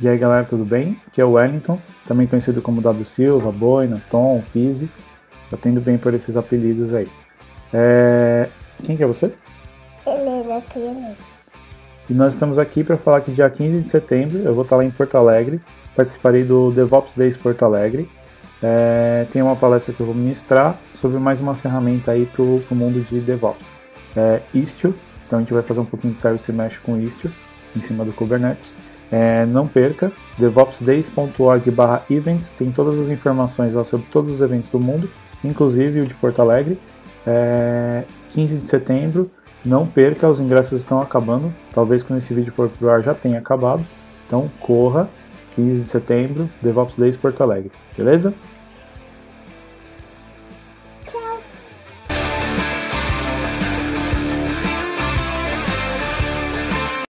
E aí galera, tudo bem? Aqui é o Wellington, também conhecido como W Silva, Boina, Tom, Fizzy. Eu tendo bem por esses apelidos aí. Quem que é você? Helena Pianista. E nós estamos aqui para falar que dia 15 de setembro eu vou estar lá em Porto Alegre. Participarei do DevOps Days Porto Alegre. Tem uma palestra que eu vou ministrar sobre mais uma ferramenta aí para o mundo de DevOps. Istio, então a gente vai fazer um pouquinho de Service Mesh com Istio em cima do Kubernetes. Não perca, devopsdays.org/events, tem todas as informações lá sobre todos os eventos do mundo, inclusive o de Porto Alegre. 15 de setembro, não perca, os ingressos estão acabando, talvez quando esse vídeo for pro ar já tenha acabado, então corra, 15 de setembro, DevOps Days Porto Alegre, beleza?